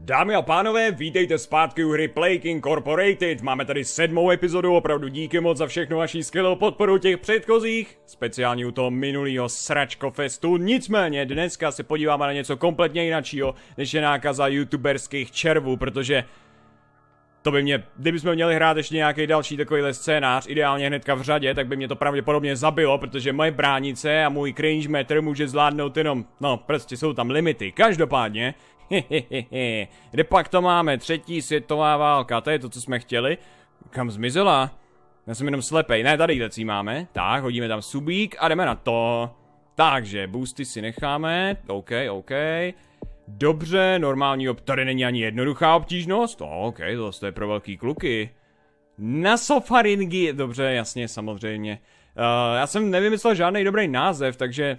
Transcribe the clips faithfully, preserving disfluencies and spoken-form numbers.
Dámy a pánové, vítejte zpátky u hry Plague Incorporated. Máme tady sedmou epizodu, opravdu díky moc za všechnu vaši skvělou podporu těch předchozích. Speciálně u toho minulého sračko festu. Nicméně dneska se podíváme na něco kompletně jináčího, než je nákaza youtuberských červů, protože to by mě, kdybychom měli hrát ještě nějaký další takovýhle scénář, ideálně hnedka v řadě, tak by mě to pravděpodobně zabilo, protože moje bránice a můj cringe meter může zvládnout jenom, no prostě jsou tam limity. Každopádně, hehehehe, kde pak to máme? Třetí světová válka, to je to, co jsme chtěli. Kam zmizela? Já jsem jenom slepej, ne, tady lecí máme. Tak, hodíme tam subík a jdeme na to. Takže, boosty si necháme, ok, ok. Dobře, normální, tady není ani jednoduchá obtížnost. Oh, ok, to je pro velký kluky. Nasofaringy, dobře, jasně, samozřejmě. Uh, já jsem nevymyslel žádný dobrý název, takže...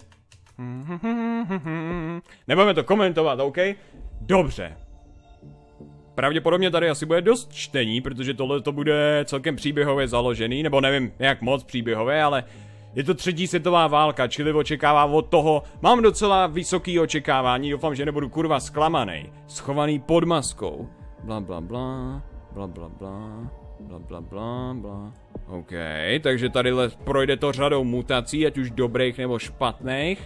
Nebudeme to komentovat, ok? Dobře. Pravděpodobně tady asi bude dost čtení, protože tohle to bude celkem příběhově založený, nebo nevím, jak moc příběhové, ale... Je to třetí světová válka, čili očekávám od toho, mám docela vysoký očekávání, doufám, že nebudu kurva zklamanej. Schovaný pod maskou. Bla bla bla, bla bla bla, bla bla bla bla. OK, takže tady projde to řadou mutací, ať už dobrých nebo špatných.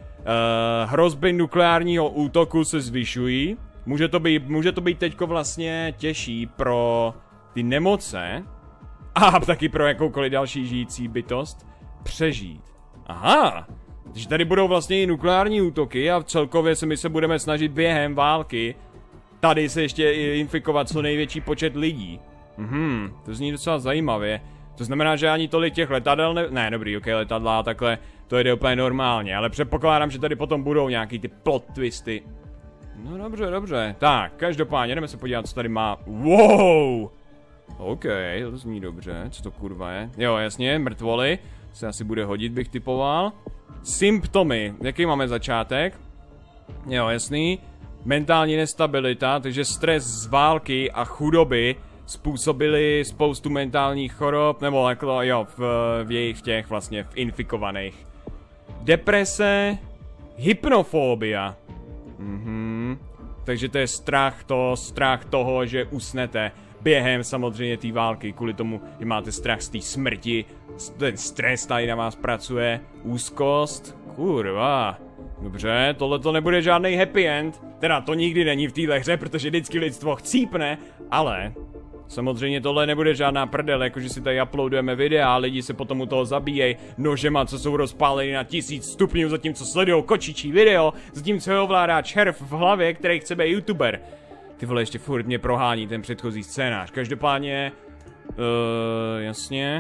Uh, hrozby nukleárního útoku se zvyšují. Může to být, může to být teďko vlastně těžší pro ty nemoce. A taky pro jakoukoliv další žijící bytost. Přežít. Aha, takže tady budou vlastně i nukleární útoky a celkově se my se budeme snažit během války tady se ještě infikovat co největší počet lidí. Mhm, to zní docela zajímavě. To znamená, že ani tolik těch letadel ne... Ne, dobrý, ok, letadla a takhle, to jde úplně normálně, ale předpokládám, že tady potom budou nějaký ty plot twisty. No dobře, dobře. Tak, každopádně jdeme se podívat, co tady má. Wow! OK, to zní dobře, co to kurva je? Jo, jasně, mrtvoly. Se asi bude hodit, bych typoval. Symptomy. Jaký máme začátek? Jo, jasný. Mentální nestabilita, takže stres z války a chudoby způsobili spoustu mentálních chorob, nebo jako, jo, v, v jejich těch vlastně v infikovaných. Deprese, hypnofobia. Mhm. Takže to je strach, to, strach toho, že usnete během samozřejmě té války, kvůli tomu, že máte strach z té smrti, ten stres tady na vás pracuje, úzkost, kurva. Dobře, tohle to nebude žádný happy end, teda to nikdy není v téhle hře, protože vždycky lidstvo chcípne, ale samozřejmě tohle nebude žádná prdel, jakože si tady uploadujeme videa a lidi se potom u toho zabíjejí nožema, co jsou rozpáleny na tisíc stupňů, zatímco sledujou kočičí video, zatímco ho ovládá červ v hlavě, který chce být youtuber. Ty vole, ještě furt mě prohání ten předchozí scénář. Každopádně... Uh, jasně...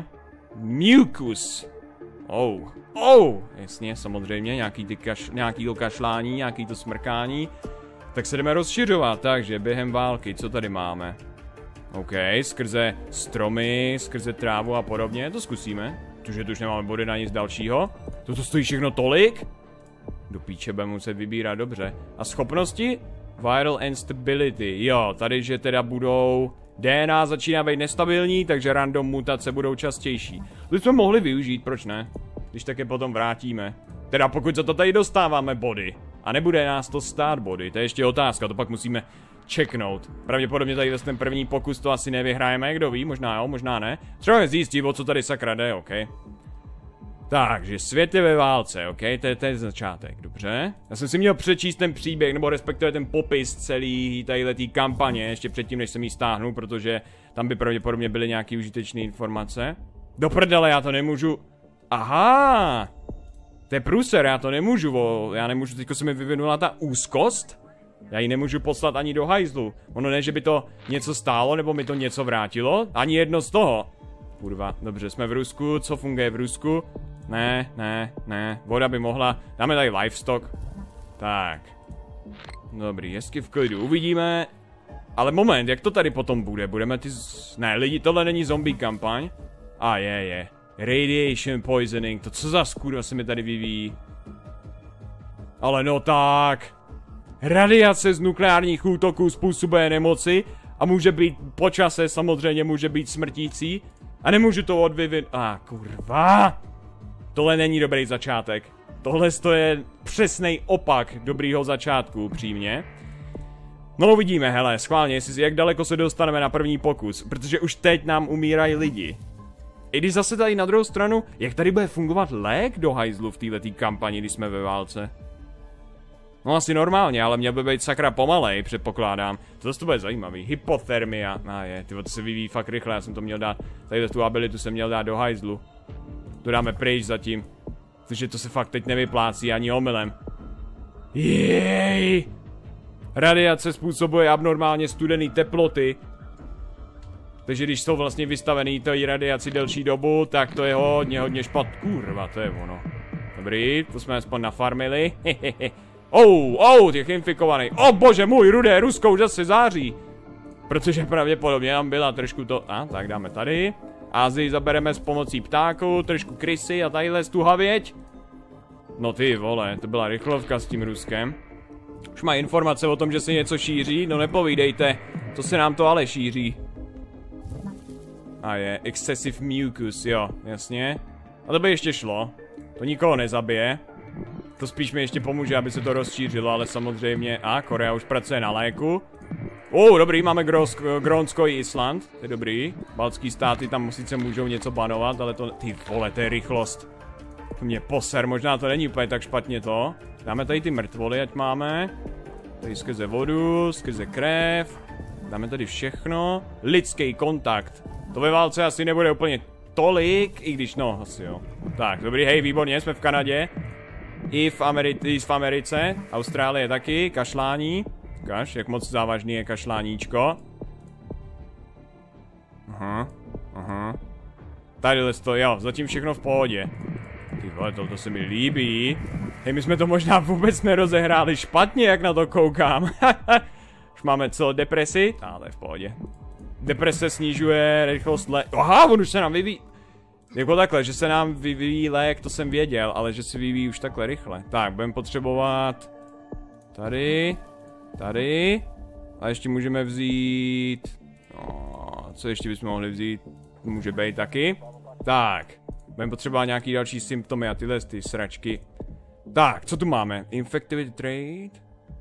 Mucus. Oh. Oh. Jasně, samozřejmě, nějaký, ty kaš, nějaký to kašlání, nějaký to smrkání. Tak se jdeme rozšiřovat, takže během války, co tady máme? OK, skrze stromy, skrze trávu a podobně, to zkusíme. Protože tu už nemáme body na nic dalšího. Toto stojí všechno tolik? Do píče budeme muset vybírat dobře. A schopnosti? Viral instability, jo, tady že teda budou... D N A začíná být nestabilní, takže random mutace budou častější. To jsme mohli využít, proč ne? Když tak je potom vrátíme. Teda pokud za to tady dostáváme body. A nebude nás to stát body, to je ještě otázka, to pak musíme checknout. Pravděpodobně tady ten první pokus to asi nevyhrajeme, kdo ví, možná jo, možná ne. Třeba zjistit, o co tady sakra jde, ok. Takže svět je ve válce, ok, to je, to je začátek, dobře. Já jsem si měl přečíst ten příběh, nebo respektive ten popis celý tadyhletý kampaně, ještě předtím, než jsem ji stáhnu, protože tam by pravděpodobně byly nějaké užitečné informace. Do prdele, já to nemůžu... Aha! To je průser, já to nemůžu, vo... já nemůžu, teďko se mi vyvinula ta úzkost. Já ji nemůžu poslat ani do hajzlu. Ono ne, že by to něco stálo, nebo mi to něco vrátilo, ani jedno z toho. Kurva, dobře, jsme v Rusku, co funguje v Rusku? Ne, ne, ne, voda by mohla, dáme tady livestock. Tak. Dobrý, hezky v klidu, uvidíme. Ale moment, jak to tady potom bude? Budeme ty z... Ne, lidi, tohle není zombie kampaň. A je, je. Radiation poisoning, to co za skůra se mi tady vyvíjí? Ale no tak. Radiace z nukleárních útoků způsobuje nemoci a může být po čase samozřejmě může být smrtící. A nemůžu to odvyvin... A ah, kurva. Tohle není dobrý začátek. Tohle je přesnej opak dobrýho začátku, upřímně. No uvidíme, hele, schválně, jestli, jak daleko se dostaneme na první pokus, protože už teď nám umírají lidi. I když zase tady na druhou stranu, jak tady bude fungovat lék do hajzlu v této kampani, když jsme ve válce? No asi normálně, ale měl by být sakra pomalej, předpokládám. To zase to bude zajímavý. Hypothermia. A ah, je, tyvo, to se vyvíjí fakt rychle, já jsem to měl dát, tady tu abilitu jsem měl dát do hajzlu. To dáme pryč zatím. Protože to se fakt teď nevyplácí ani omylem. Jej! Radiace způsobuje abnormálně studený teploty. Takže když jsou vlastně vystavený té radiaci delší dobu, tak to je hodně, hodně špat. Kurva, to je ono. Dobrý, to jsme aspoň nafarmili. Oh, oh, těch infikovaných. O oh, bože můj, rudé Rusko už zase září. Protože pravděpodobně tam byla trošku to... A, tak dáme tady. Ázii zabereme s pomocí ptáků, trošku krysy a tadyhle tu havěť. No ty vole, to byla rychlovka s tím Ruskem. Už má informace o tom, že se něco šíří, no nepovídejte. To se nám to ale šíří. A je, excessive mucus, jo, jasně. A to by ještě šlo. To nikoho nezabije. To spíš mi ještě pomůže, aby se to rozšířilo, ale samozřejmě... A, Korea už pracuje na léku. Uh, dobrý, máme Grónsko i Island. To je dobrý. Baltský státy tam sice můžou něco banovat, ale to... Ty vole, to je rychlost. To mě poser, možná to není úplně tak špatně to. Dáme tady ty mrtvoly, ať máme. Tady skrze vodu, skrze krev. Dáme tady všechno. Lidský kontakt. To ve válce asi nebude úplně tolik, i když no, asi jo. Tak, dobrý, hej, výborně, jsme v Kanadě. I v, Ameri i v Americe. Austrálie taky, kašlání. Kaž, jak moc závažný je kašláníčko. Aha, aha. Tadyhle to, jo, zatím všechno v pohodě. Ty vole, to se mi líbí. Hej, my jsme to možná vůbec nerozehráli špatně, jak na to koukám. Už máme co, depresi? Ale v pohodě. Deprese snižuje rychlost lé... Aha, on už se nám vyvíjí. Jako takhle, že se nám vyvíjí lék, to jsem věděl, ale že se vyvíjí už takhle rychle. Tak, budeme potřebovat... Tady... Tady... A ještě můžeme vzít... No, co ještě bychom mohli vzít? Může být taky. Tak. Budeme potřebovat nějaký další symptomy a tyhle ty sračky. Tak, co tu máme? Infectivity trade?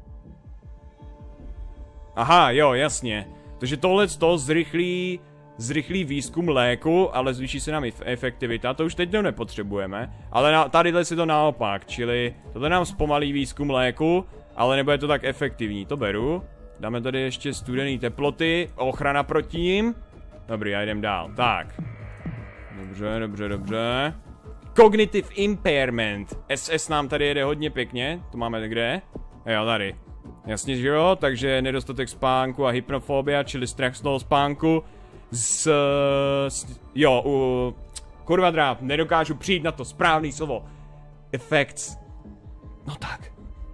Aha, jo, jasně. Takže tohle to zrychlí, zrychlí výzkum léku, ale zvýší se nám i efektivita. To už teď to nepotřebujeme. Ale na, tadyhle si to naopak, čili tohle nám zpomalí výzkum léku, ale nebude to tak efektivní. To beru. Dáme tady ještě studené teploty, ochrana proti ním. Dobrý, a jdem dál. Tak. Dobře, dobře, dobře. Cognitive impairment. S S nám tady jede hodně pěkně. To máme kde? Jo, tady. Jasně, že jo? Takže nedostatek spánku a hypnofobia, čili strach z toho spánku. Z... s jo, u... Kurva dráp, nedokážu přijít na to správný slovo. Effects. No tak.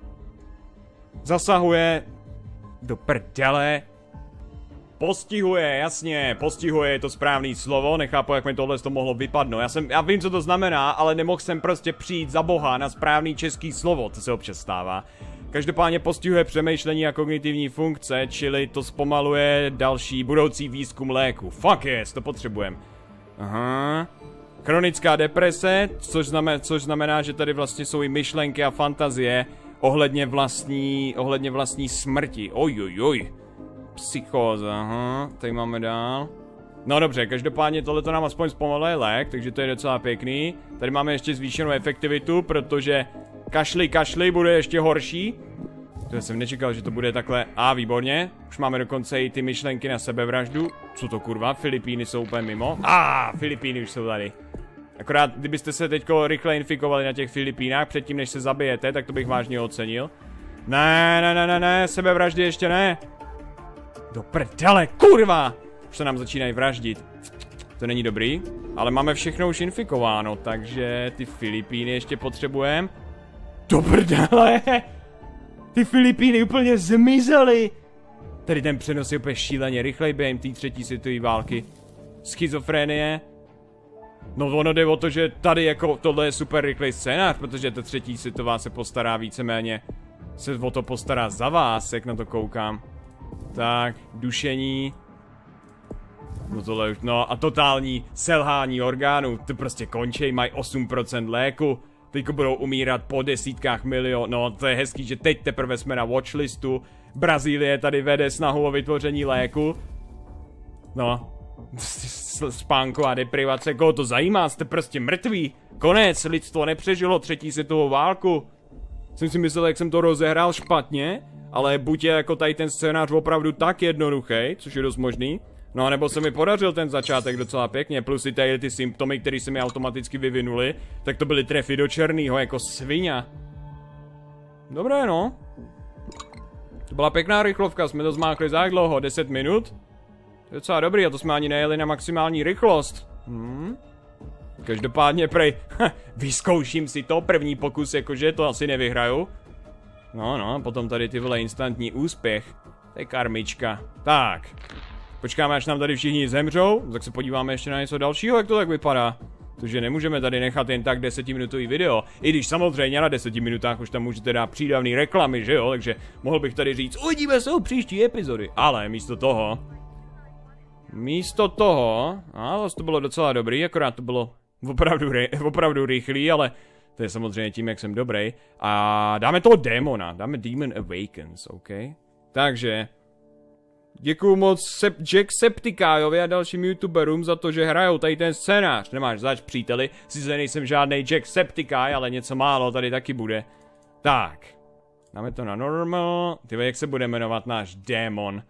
Zasahuje... Do prdele. Postihuje, jasně, postihuje je to správný slovo, nechápu, jak mi tohle to mohlo vypadnout. Já jsem, já vím, co to znamená, ale nemohl jsem prostě přijít za boha na správný český slovo, to se občas stává. Každopádně postihuje přemýšlení a kognitivní funkce, čili to zpomaluje další budoucí výzkum léku. Fuck yes, to potřebujeme. Aha. Chronická deprese, což znamená, což znamená, že tady vlastně jsou i myšlenky a fantazie ohledně vlastní, ohledně vlastní smrti. Ojojoj. Psychóza, aha, tady máme dál. No dobře, každopádně tohleto nám aspoň zpomaluje lék, takže to je docela pěkný. Tady máme ještě zvýšenou efektivitu, protože kašli, kašli bude ještě horší. To jsem nečekal, že to bude takhle. A výborně, už máme dokonce i ty myšlenky na sebevraždu. Co to kurva, Filipíny jsou úplně mimo. A ah, Filipíny už jsou tady. Akorát, kdybyste se teďko rychle infikovali na těch Filipínách předtím, než se zabijete, tak to bych vážně ocenil. Ne, ne, ne, ne, ne, sebevraždy ještě ne. Do prdele, kurva! Už se nám začínají vraždit. To není dobrý, ale máme všechno už infikováno, takže ty Filipíny ještě potřebujeme. Do prdele! Ty Filipíny úplně zmizely! Tady ten přenos je úplně šíleně rychlej během té třetí světové války. Schizofrenie. No ono jde o to, že tady jako tohle je super rychlej scénář, protože ta třetí světová se postará víceméně. Se o to postará za vás, jak na to koukám. Tak, dušení. No tohle už, no a totální selhání orgánů. To prostě končí, mají osm procent léku. Teďko budou umírat po desítkách milionů. No to je hezký, že teď teprve jsme na watchlistu. Brazílie tady vede snahu o vytvoření léku. No. Spánková deprivace, koho to zajímá, jste prostě mrtví. Konec, lidstvo nepřežilo třetí světovou válku. Jsem si myslel, jak jsem to rozehrál špatně, ale buď je jako tady ten scénář opravdu tak jednoduchý, což je dost možný, no a nebo se mi podařil ten začátek docela pěkně, plus i tady ty symptomy, které se mi automaticky vyvinuly, tak to byly trefy do černýho, jako svině. Dobré, no. To byla pěkná rychlovka, jsme to zmákli za jak dlouho, deset minut? To je docela dobrý, a to jsme ani nejeli na maximální rychlost. Hmm. Každopádně prej, vyzkouším si to, první pokus, jakože to asi nevyhraju. No, no, potom tady ty vole instantní úspěch. To je karmička. Tak. Počkáme, až nám tady všichni zemřou, tak se podíváme ještě na něco dalšího, jak to tak vypadá. Protože nemůžeme tady nechat jen tak desetiminutový video. I když samozřejmě na deseti minutách už tam můžete dát přídavný reklamy, že jo? Takže mohl bych tady říct, uvidíme se u příští epizody. Ale místo toho... Místo toho... A vlastně to bylo docela dobrý, akorát to bylo opravdu, opravdu rychlý, ale... To je samozřejmě tím, jak jsem dobrý. A dáme toho démona, dáme Demon Awakens, OK? Takže... Děkuju moc Sep Jacksepticeyovi a dalším youtuberům za to, že hrajou tady ten scénář. Nemáš zač, příteli, sice nejsem žádnej Jacksepticeye, ale něco málo tady taky bude. Tak. Dáme to na normal. Tyve, jak se bude jmenovat náš démon?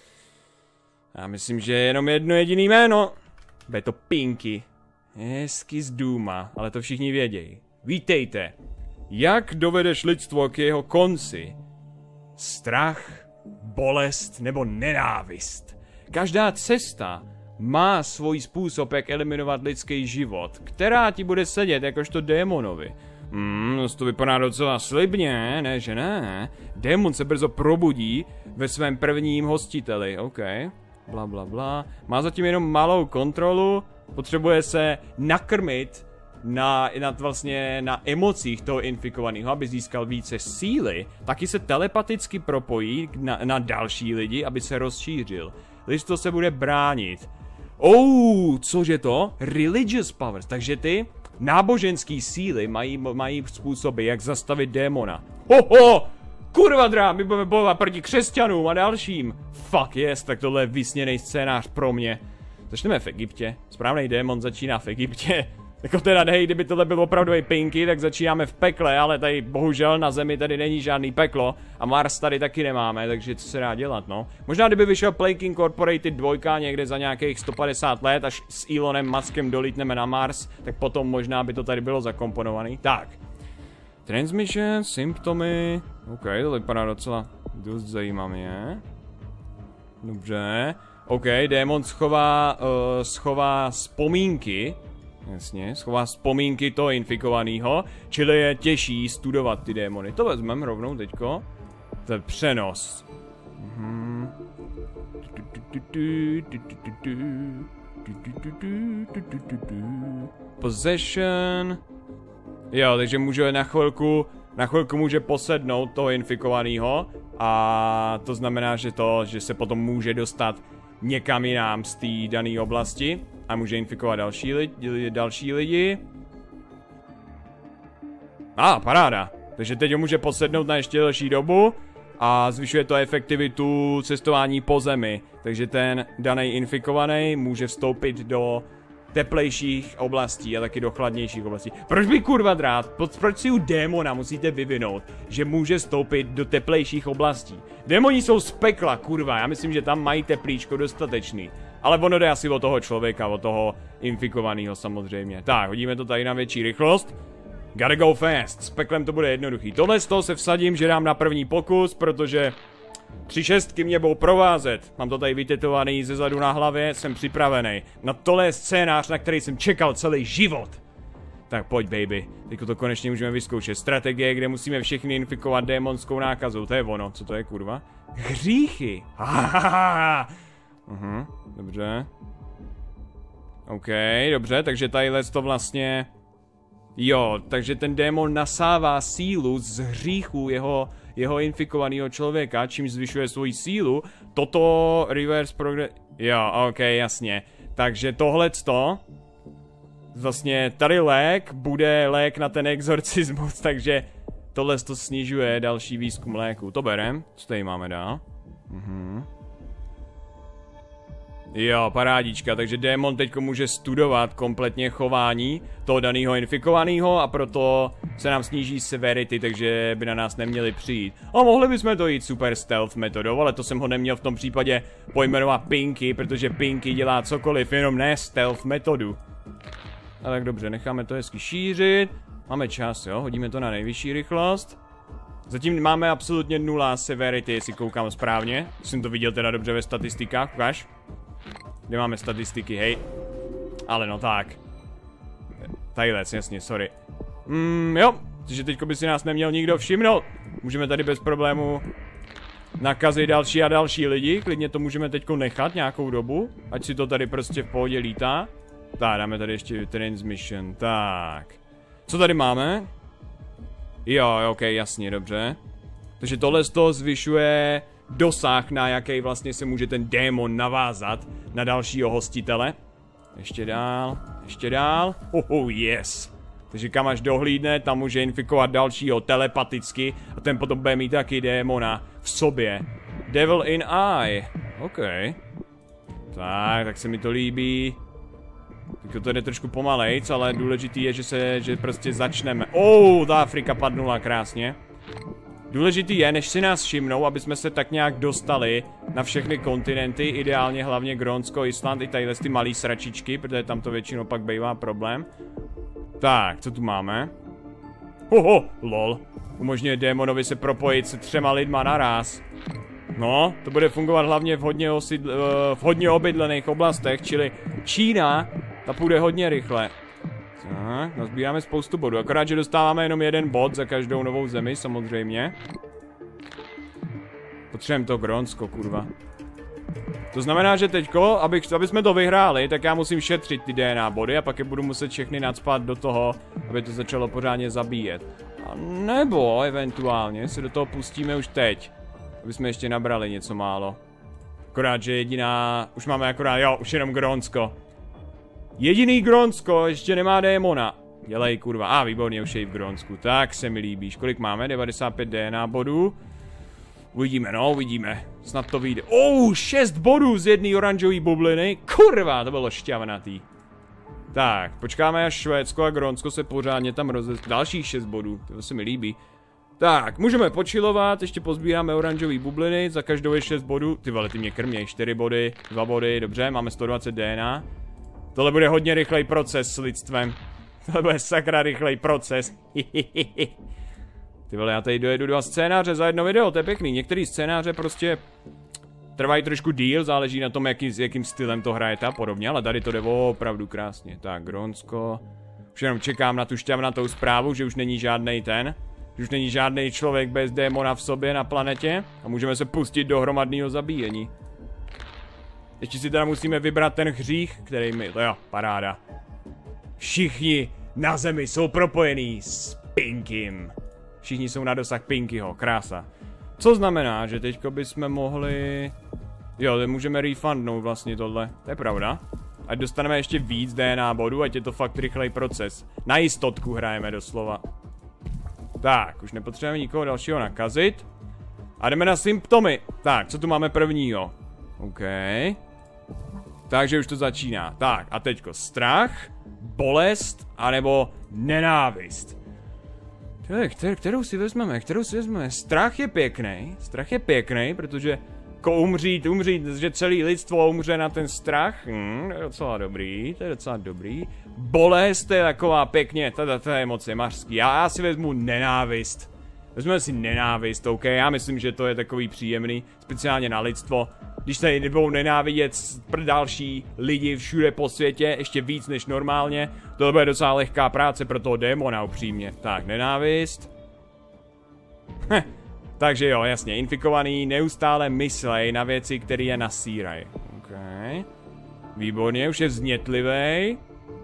Já myslím, že je jenom jedno jediný jméno. Bude to Pinky. Hezky z Duma, ale to všichni vědějí. Vítejte. Jak dovedeš lidstvo k jeho konci? Strach, bolest nebo nenávist. Každá cesta má svůj způsob, jak eliminovat lidský život, která ti bude sedět jakožto démonovi. Hmm, to vypadá docela slibně, ne, že ne? Démon se brzo probudí ve svém prvním hostiteli, OK. Bla, bla, bla. Má zatím jenom malou kontrolu, potřebuje se nakrmit na, na, vlastně, na emocích toho infikovaného, aby získal více síly, taky se telepaticky propojí na, na další lidi, aby se rozšířil. Lidstvo se bude bránit. Oh, cože to? Religious powers, takže ty náboženský síly mají, mají způsoby, jak zastavit démona. Hoho! Kurva drá, my budeme bojovat proti křesťanům a dalším. Fuck yes, tak tohle je vysněný scénář pro mě. Začneme v Egyptě. Správný démon začíná v Egyptě. Jako teda hej, kdyby tohle byl opravdový Pinky, tak začínáme v pekle, ale tady bohužel na Zemi tady není žádný peklo a Mars tady taky nemáme, takže co se dá dělat, no. Možná kdyby vyšel Plague Incorporated dva někde za nějakých sto padesát let, až s Elonem Muskem dolítneme na Mars, tak potom možná by to tady bylo zakomponovaný. Tak. Transmission, symptomy, ok, to vypadá docela dost zajímavě. Dobře. OK, démon schová, uh, schová vzpomínky. Jasně, schová vzpomínky toho infikovaného, čili je těžší studovat ty démony. To vezmeme rovnou teďko. To je přenos. Mhm. Possession. Jo, takže může na chvilku, na chvilku může posednout toho infikovaného a to znamená, že to, že se potom může dostat někam jinam z té dané oblasti a může infikovat další lidi, další lidi. A, ah, paráda. Takže teď ho může posednout na ještě delší dobu a zvyšuje to efektivitu cestování po zemi. Takže ten daný infikovaný může vstoupit do teplejších oblastí a taky do chladnějších oblastí. Proč by kurva drát? Proč si u démona musíte vyvinout, že může stoupit do teplejších oblastí? Démoni jsou z pekla, kurva, já myslím, že tam mají teplíčko dostatečný. Ale ono jde asi o toho člověka, o toho infikovaného samozřejmě. Tak, hodíme to tady na větší rychlost. Gotta go fast, s peklem to bude jednoduchý. Tohle z toho se vsadím, že dám na první pokus, protože tři šestky mě budou provázet. Mám to tady vytetovaný ze zadu na hlavě, jsem připravený. Na tohle je scénář, na který jsem čekal celý život. Tak pojď, baby. Teďko to konečně můžeme vyzkoušet. Strategie, kde musíme všechny infikovat démonskou nákazou. To je ono. Co to je, kurva? Hříchy. uh-huh, dobře. OK, dobře, takže tadyhle to vlastně... Jo, takže ten démon nasává sílu z hříchů jeho... jeho infikovaného člověka, čím zvyšuje svoji sílu. Toto reverse progress... Jo, ok, jasně. Takže tohleto... Vlastně tady lék bude lék na ten exorcismus, takže... tohle to snižuje další výzkum léku. To berem. Co tady máme dál? Mhm. Jo, parádička, takže démon teďko může studovat kompletně chování toho daného infikovaného a proto se nám sníží severity, takže by na nás neměli přijít. A mohli bychom to jít super stealth metodou, ale to jsem ho neměl v tom případě pojmenovat Pinky, protože Pinky dělá cokoliv, jenom ne stealth metodu. A tak dobře, necháme to hezky šířit. Máme čas, jo, hodíme to na nejvyšší rychlost. Zatím máme absolutně nula severity, jestli koukám správně. Jsem to viděl teda dobře ve statistikách, ukáž. Kde máme statistiky, hej. Ale no tak. Tadyhlec, jasně, sorry. Mm, jo, takže teďko by si nás neměl nikdo všimnout. Můžeme tady bez problému nakazit další a další lidi. Klidně to můžeme teďko nechat nějakou dobu. Ať si to tady prostě v pohodě lítá. Tak, dáme tady ještě transmission, tak. Co tady máme? Jo, ok, jasně, dobře. Takže tohle z toho zvyšuje dosah, na jaký vlastně se může ten démon navázat na dalšího hostitele. Ještě dál, ještě dál. Oh, oh yes. Takže kam až dohlídne, tam může infikovat dalšího telepaticky a ten potom bude mít taky démona v sobě. Devil in eye. OK. Tak, tak se mi to líbí. Tak to jde trošku pomalejc, ale důležitý je, že se, že prostě začneme. Oh, ta Afrika padnula krásně. Důležitý je, než si nás všimnou, aby jsme se tak nějak dostali na všechny kontinenty, ideálně hlavně Grónsko, Island i tadyhle ty malý sračičky, protože tam to většinou pak bývá problém. Tak, co tu máme? Hoho, lol. Umožňuje démonovi se propojit se třema lidma naraz. No, to bude fungovat hlavně v hodně, osidl, v hodně obydlených oblastech, čili Čína, ta půjde hodně rychle. Tak, nazbíráme spoustu bodů, akorát, že dostáváme jenom jeden bod za každou novou zemi, samozřejmě. Potřebujeme to Grónsko, kurva. To znamená, že teďko, abych, aby jsme to vyhráli, tak já musím šetřit ty D N A body a pak je budu muset všechny nacpat do toho, aby to začalo pořádně zabíjet. A nebo eventuálně se do toho pustíme už teď, aby jsme ještě nabrali něco málo. Akorát, že jediná, už máme akorát, jo, už jenom Grónsko. Jediný Grónsko ještě nemá démona. Dělej, kurva. A, ah, výborně, už je i v Grónsku. Tak se mi líbíš. Kolik máme? devadesát pět D N A bodů. Uvidíme, no, uvidíme. Snad to vyjde. Oh, šest bodů z jedné oranžové bubliny. Kurva, to bylo šťavnatý. Tak, počkáme, až Švédsko a Grónsko se pořádně tam roze... Dalších šest bodů, to se mi líbí. Tak, můžeme počilovat, ještě pozbíráme oranžové bubliny, za každou je šest bodů. Ty vole, ty mě krměj, čtyři body, dva body, dobře, máme sto dvacet D N A. Tohle bude hodně rychlej proces s lidstvem. Tohle bude sakra rychlej proces. Ty vole, já tady dojedu dva scénáře za jedno video, to je pěkný. Některý scénáře prostě trvají trošku díl, záleží na tom, jaký, s jakým stylem to hrajete a podobně, ale tady to jde opravdu krásně. Tak, Grónsko. Už jenom čekám na tu šťavnatou zprávu, že už není žádnej ten. Že už není žádný člověk bez démona v sobě na planetě a můžeme se pustit do hromadného zabíjení. Ještě si teda musíme vybrat ten hřích, který mi... To jo, paráda. Všichni na zemi jsou propojení s Pinkym. Všichni jsou na dosah Pinkyho, krása. Co znamená, že teďko bychom mohli... Jo, můžeme refundnout vlastně tohle, to je pravda. Ať dostaneme ještě víc D N A bodů, ať je to fakt rychlej proces. Na jistotku hrajeme doslova. Tak, už nepotřebujeme nikoho dalšího nakazit. A jdeme na symptomy. Tak, co tu máme prvního? OK. Takže už to začíná. Tak, a teďko strach, bolest, anebo nenávist. Kter, kterou si vezmeme, kterou si vezmeme? Strach je pěkný, strach je pěkný, protože jako umřít, umřít, že celý lidstvo umře na ten strach, hm, to je docela dobrý, to je docela dobrý. Bolest je taková pěkně, to, to je moc mařský, já, já si vezmu nenávist. Vezmeme si nenávist, OK, já myslím, že to je takový příjemný, speciálně na lidstvo. Když tady nebudou nenávidět další lidi všude po světě, ještě víc než normálně, to bude docela lehká práce pro toho démona, upřímně. Tak, nenávist. Heh. Takže jo, jasně, infikovaný neustále myslej na věci, které je nasírají. OK. Výborně, už je vznětlivej.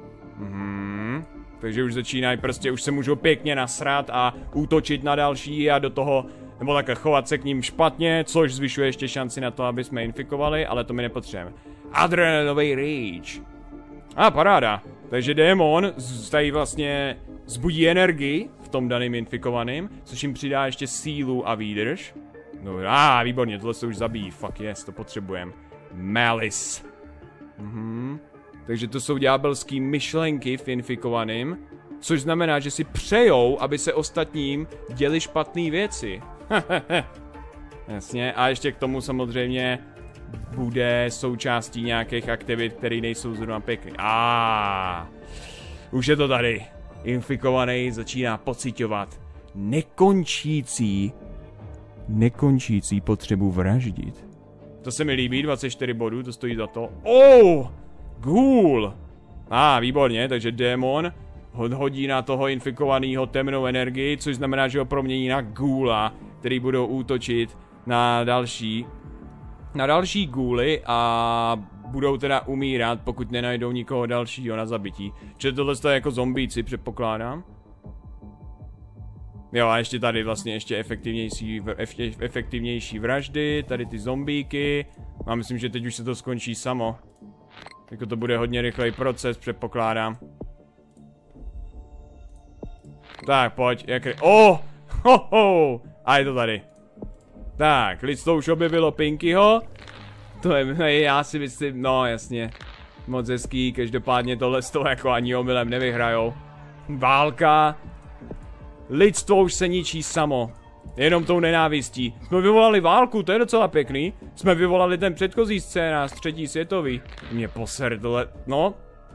Mhm. Takže už začínají prostě, už se můžou pěkně nasrat a útočit na další a do toho, nebo takhle chovat se k ním špatně, což zvyšuje ještě šanci na to, aby jsme infikovali, ale to my nepotřebujeme. Adrenalinový rage. A ah, paráda. Takže démon tady vlastně zbudí energii v v tom daném infikovaném, což jim přidá ještě sílu a výdrž. No, a ah, výborně, tohle se už zabíjí, fuck yes, to potřebujeme. Malice. Mhm. Takže to jsou ďábelský myšlenky v infikovaném, což znamená, že si přejou, aby se ostatním děli špatné věci. Jasně, a ještě k tomu samozřejmě bude součástí nějakých aktivit, které nejsou zrovna pěkný. A už je to tady. Infikovaný začíná pociťovat nekončící, nekončící potřebu vraždit. To se mi líbí, dvacet čtyři bodů, to stojí za to. Oh! Ghoul! A, ah, výborně, takže démon hodí na toho infikovaného temnou energii, což znamená, že ho promění na ghoula, který budou útočit na další, na další ghouly a budou teda umírat, pokud nenajdou nikoho dalšího na zabití. Čili tohle je jako zombíci, předpokládám. Jo, a ještě tady vlastně ještě efektivnější, efektivnější vraždy, tady ty zombíky. A myslím, že teď už se to skončí samo. Jako to bude hodně rychlej proces, předpokládám. Tak, pojď, jak... Oh! Ho, ho! A je to tady. Tak, lidstvo už objevilo Pinkyho. To je, já si myslím, no jasně. Moc hezký, každopádně tohle z toho jako ani omylem nevyhrajou. Válka. Lidstvo už se ničí samo. Jenom tou nenávistí. Jsme vyvolali válku, to je docela pěkný. Jsme vyvolali ten předchozí scénář, třetí světový. Mě poser tohle, no.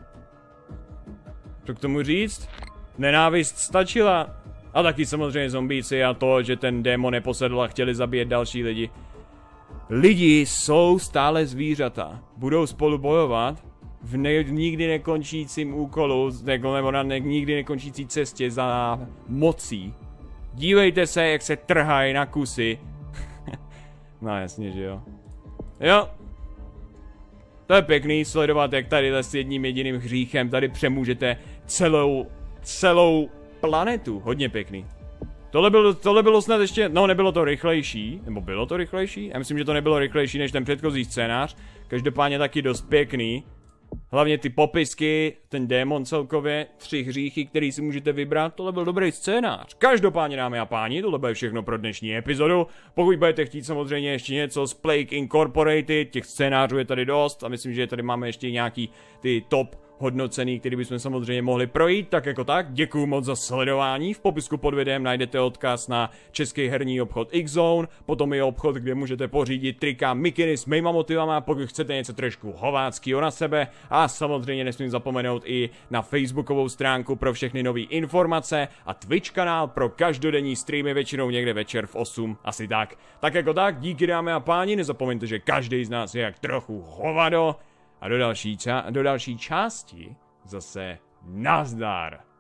Co k tomu říct? Nenávist stačila. A taky samozřejmě zombíci a to, že ten démon neposedl a chtěli zabíjet další lidi. Lidi jsou stále zvířata. Budou spolu bojovat v ne nikdy nekončícím úkolu, nebo na ne nikdy nekončící cestě za mocí. Dívejte se, jak se trhají na kusy. No jasně, že jo. Jo. To je pěkný sledovat, jak tady s jedním jediným hříchem tady přemůžete celou, celou planetu. Hodně pěkný. Tohle bylo, tohle bylo snad ještě, no nebylo to rychlejší, nebo bylo to rychlejší? Já myslím, že to nebylo rychlejší než ten předchozí scénář. Každopádně taky dost pěkný. Hlavně ty popisky, ten démon celkově, tři hříchy, který si můžete vybrat, tohle byl dobrý scénář. Každopádně, dámy a páni, tohle bude všechno pro dnešní epizodu. Pokud budete chtít samozřejmě ještě něco z Plague Incorporated, těch scénářů je tady dost a myslím, že tady máme ještě nějaký ty top hodnocený, který bychom samozřejmě mohli projít, tak jako tak. Děkuju moc za sledování. V popisku pod videem najdete odkaz na český herní obchod X-Zone, potom je obchod, kde můžete pořídit trika, mikiny s mýma motivama, pokud chcete něco trošku hováckýho na sebe, a samozřejmě nesmím zapomenout i na facebookovou stránku pro všechny nové informace a Twitch kanál pro každodenní streamy většinou někde večer v osm, asi tak. Tak jako tak, díky dámy a páni, nezapomeňte, že každý z nás je jak trochu hovado. A do další, do další části zase nazdar.